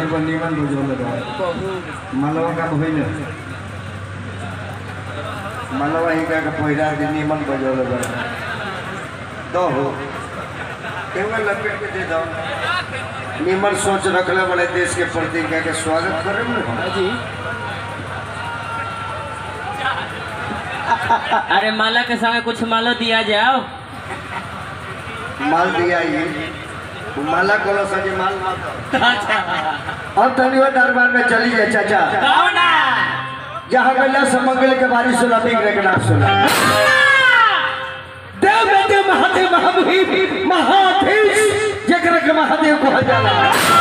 सर्वनियमन बुझोले मालवा का भइल मालवा ही का पहिरा दिन नियमन बुझोले दो हो केवल लपेट के दे दो नियमन सोच रखले वाले देश के प्रति के स्वागत करे जी। अरे माला के संग कुछ मालो दिया जाओ। माल दिया ये माला कोलो सजे माल अब तनियो दरबार में चली जाए चाचा जहाँ गला समंगल के बारिश सुना बिगड़े के नाम सुना देव बेटे महादेव महामुहि महाधीश जगह के महादेव को जाला।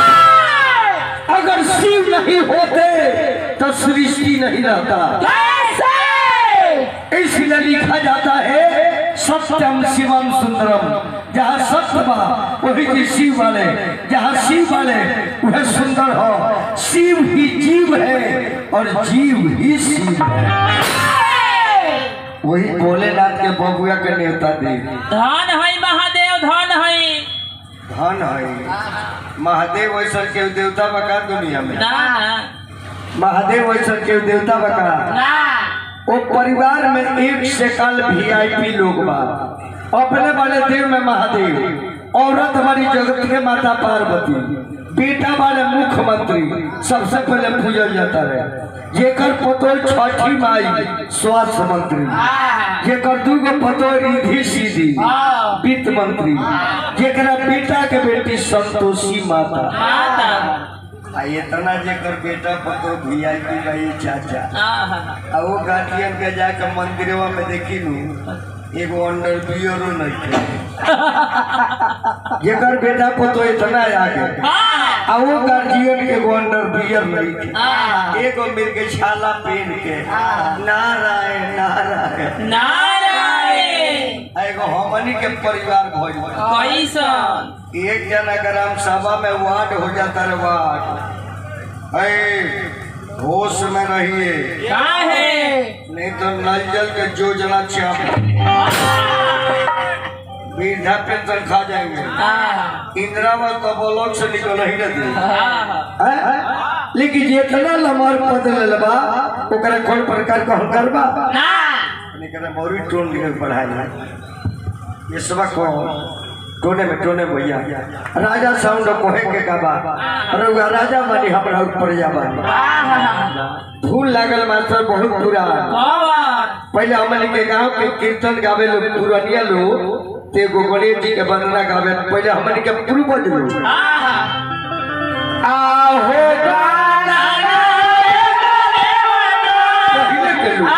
अगर शिव नहीं होते तो सृष्टि नहीं रहता। इसलिए लिखा जाता है सत्यम शिवम सुंदरम। जहाँ सत्य बा वही जी शिव वाले, जहाँ शिव वाले वह सुंदर हो। शिव ही जीव है और जीव ही शिव है। वही भोलेनाथ के बबुआ के नेता दे धन है महादेव धन है धन है महादेव वैसा के देवता बका दुनिया में ना महादेव वैसा के देवता बका ना। वो परिवार में एक से कल VIP लोग बा अपने वाले देव में महादेव, औरत हमारी जगत के माता पार्वती, बेटा वाले मुख्यमंत्री सबसे पहले पूजल जाता है। जेकर पतो छठी माई स्वास्थ्य मंत्री, जेकर दूगो पतो रिधि सीधी वित्त मंत्री, जेकरा बेटा के बेटी संतोषी माता। इतना जेकर बेटा पतो VIP भाई चाचा वो गार्डियन के जाकर मंदिरवा में देखी लू एगो अंडर बियरो नहीं जेकर बेटा पतो इतना आगे वो गार्जियन के एगो अंडर बियर नहीं एगो मिल के छाला पहन के नारायण नारायण नारायण एगो हमनी के परिवार भइल कैसन एक जना ग्राम सभा में वार्ड हो जाता है वार्ड होश में रहिए नहीं तो नल जल के योजना चाप वृद्धा पेंशन खा जाएंगे। इंदिरावास तो ब्लॉक से निकल ही रहते लेकिन जितना लमर पद लेबा ओकरा कोई प्रकार का हल करबा ना मोरी टोन के पढ़ाई ये सब को टोने भैया राजा साउंड कोहे के गाबा अरे राजा मानी हमरा ऊपर जाबा भूल लागल मास्टर बहुत बुरा। पहले हमने के गांव के कीर्तन गावे लोग पुरानिया लोग ते गणेश जी के वंदना गावे पहले हमने के पूर्वज लोग आहो गाना पहले के लोग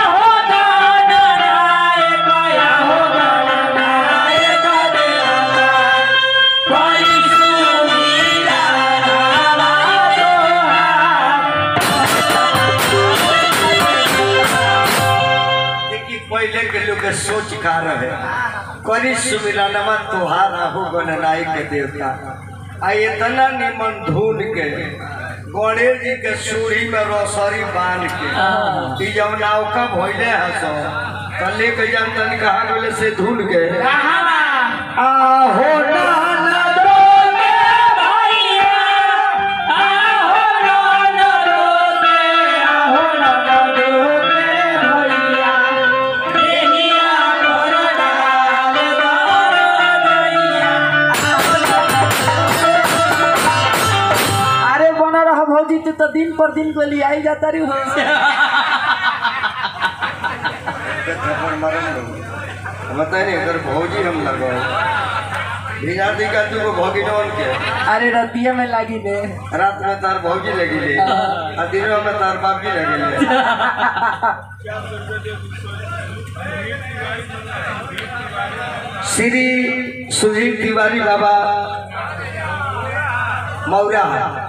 पहले के लोग सोच खा रहे करी सुमिरनमा तोहार आहू गणनाई के देवता आ इतना निमन धूल के गणेश जी के सूढ़ी में रोसरी बांध के जब नौका भइले हसो तो लेके जान तन कहा गले से धूल के आहो ना तो दिन पर दिन को लिए आई जाता रही बताए नहीं अगर भौजी हम लगो भिजाती का तू भौजी नवन के अरे रतिया में लगी ले रात में तार भौजी लगी ले और दिन में तार बाप जी लगी ले। श्री सुजीत तिवारी बाबा मौर्या